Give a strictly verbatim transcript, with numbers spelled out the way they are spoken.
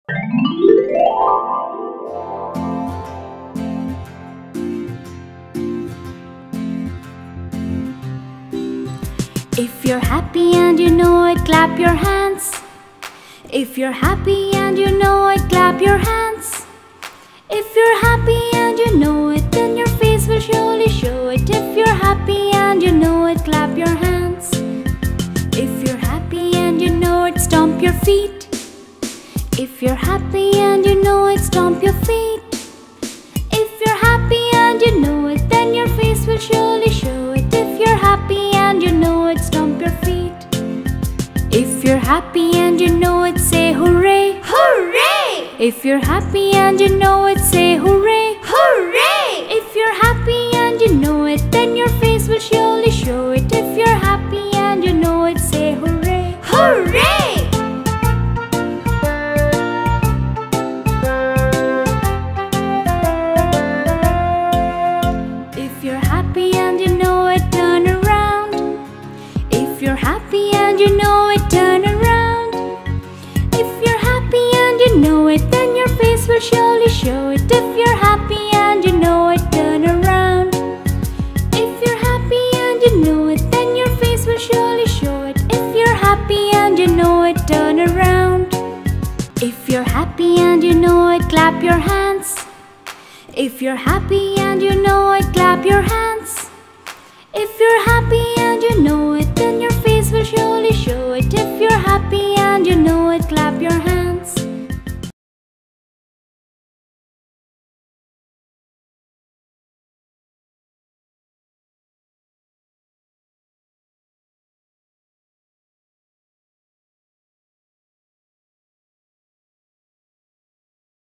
If you're happy and you know it, clap your hands. If you're happy and you know it, clap your hands. If you're happy and you know it, then your face will surely show it. If you're happy and you know it, clap your hands. If you're happy and you know it, stomp your feet. If you're happy and you know it, stomp your feet. If you're happy and you know it, then your face will surely show it. If you're happy and you know it, stomp your feet. If you're happy and you know it, say hooray! Hooray! If you're happy and you know it, say hooray! Hooray! If you're happy and you know it, then your face will surely show it. If you're happy and you know it, say hooray! Hooray! If you're happy and you know it, turn around. If you're happy and you know it, turn around. If you're happy and you know it, then your face will surely show it. If you're happy and you know it, turn around. If you're happy and you know it, then your face will surely show it. If you're happy and you know it, turn around. If you're happy and you know it, clap your hands. If you're happy and you know it, clap your hands. If you're happy and you know it, then your face will surely show it. If you're happy and you know it, clap your hands.